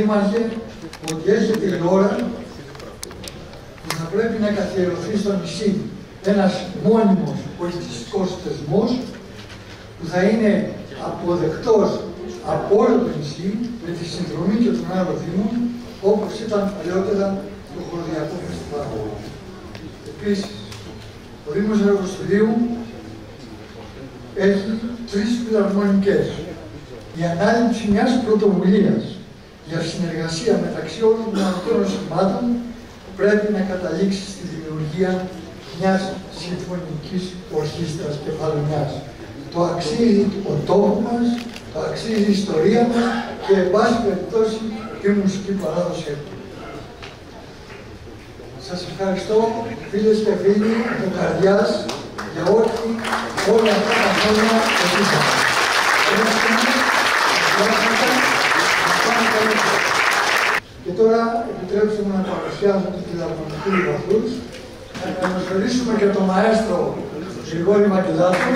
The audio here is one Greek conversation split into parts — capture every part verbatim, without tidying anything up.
Δήμαρχε, ότι έρχεται η ώρα που θα πρέπει να καθιερωθεί στο νησί ένας μόνιμος πολιτιστικός θεσμός που θα είναι αποδεκτός από όλο το νησί με τη συνδρομή και των άλλων Δήμων, όπως ήταν παλιότερα το χοροδιακό φεστιβάλ. Επίσης, ο Δήμος Αργοστηρίου έχει τρεις φιλαρμονικές. Η ανάληψη μιας πρωτοβουλίας για συνεργασία μεταξύ όλων των ανωτέρων σχημάτων πρέπει να καταλήξει στη δημιουργία μιας συμφωνικής ορχήστρας κεφαλονιάς. Το αξίζει ο τόπος μας, το αξίζει η ιστορία μας και, εν πάση περιπτώσει, η μουσική παράδοση. Σας ευχαριστώ, φίλες και φίλοι, από καρδιάς, για ό,τι όλα αυτά τα χρόνια επιτύχαμε. Και τώρα επιτρέψτε μου να παρουσιάσω τους φιλαρμονικούς βαθούς, να καλωσορίσουμε και τον μαέστρο Γρηγόρη Μακεδάτο.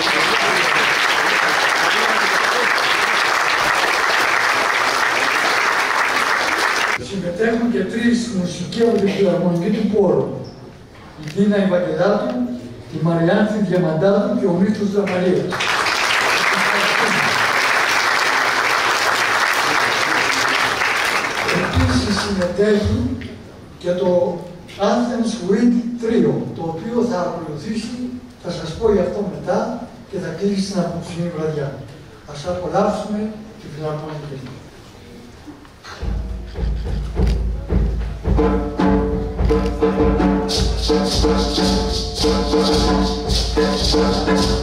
Συμμετέχουν και τρεις μουσικοί από τη φιλαρμονική του Πόρου. Η Δίνα Βακεδάτου, η Μαριάνθη Διαμαντάτου και ο Μήτρος Δαμαρίας. Επίσης συμμετέχει και το Athens Wind Trio, το οποίο θα ακολουθήσει, θα σας πω γι' αυτό μετά και θα κλείσει την απόψινή βραδιά. Ας απολαύσουμε τη φιλαρμονική. Thank you.